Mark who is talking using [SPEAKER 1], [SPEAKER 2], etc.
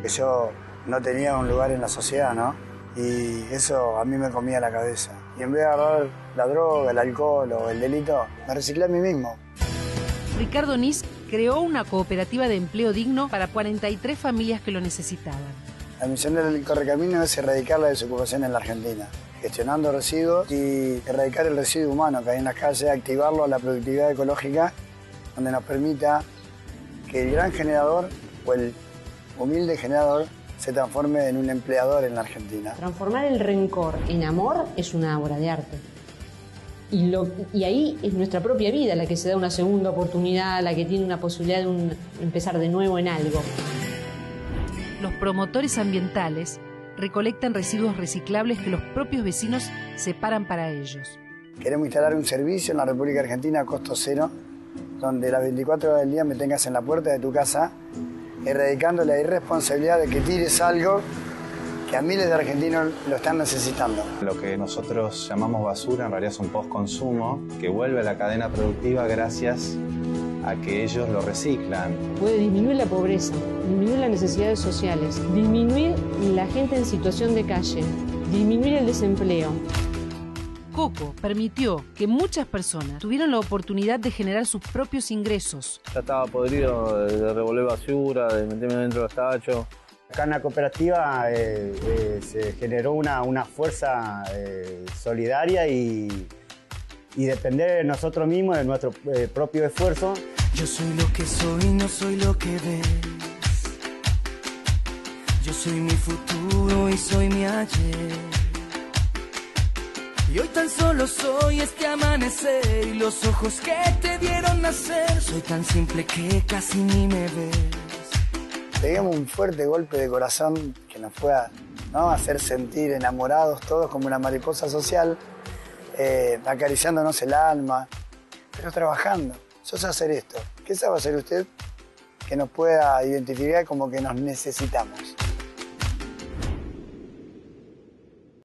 [SPEAKER 1] que yo no tenía un lugar en la sociedad, ¿no? Y eso a mí me comía la cabeza. Y en vez de agarrar la droga, el alcohol o el delito, me reciclé a mí mismo.
[SPEAKER 2] Ricardo Nis creó una cooperativa de empleo digno para 43 familias que lo necesitaban.
[SPEAKER 1] La misión del Correcamino es erradicar la desocupación en la Argentina, gestionando residuos y erradicar el residuo humano que hay en las calles, activarlo a la productividad ecológica, donde nos permita que el gran generador o el humilde generador se transforme en un empleador en la Argentina.
[SPEAKER 3] Transformar el rencor en amor es una obra de arte. Y ahí es nuestra propia vida la que se da una segunda oportunidad, la que tiene una posibilidad de empezar de nuevo en algo.
[SPEAKER 2] Los promotores ambientales recolectan residuos reciclables que los propios vecinos separan para ellos.
[SPEAKER 1] Queremos instalar un servicio en la República Argentina a costo cero, donde las 24 horas del día me tengas en la puerta de tu casa, erradicando la irresponsabilidad de que tires algo que a miles de argentinos lo están necesitando.
[SPEAKER 4] Lo que nosotros llamamos basura en realidad es un postconsumo que vuelve a la cadena productiva gracias a que ellos lo reciclan.
[SPEAKER 3] Puede disminuir la pobreza, disminuir las necesidades sociales, disminuir la gente en situación de calle, disminuir el desempleo.
[SPEAKER 2] Coco permitió que muchas personas tuvieran la oportunidad de generar sus propios ingresos.
[SPEAKER 5] Ya estaba podrido de revolver basura, de meterme dentro de los tachos.
[SPEAKER 6] Acá en la cooperativa se generó una fuerza solidaria y depender de nosotros mismos, de nuestro propio esfuerzo.
[SPEAKER 7] Yo soy lo que soy, no soy lo que ves. Yo soy mi futuro y soy mi ayer. Y hoy tan solo soy este amanecer y los ojos que te dieron nacer. Soy tan simple que casi ni me ves.
[SPEAKER 1] Peguemos un fuerte golpe de corazón que nos pueda, ¿no?, hacer sentir enamorados todos como una mariposa social, acariciándonos el alma, pero trabajando. Yo sé hacer esto. ¿Qué sabe hacer usted que nos pueda identificar como que nos necesitamos?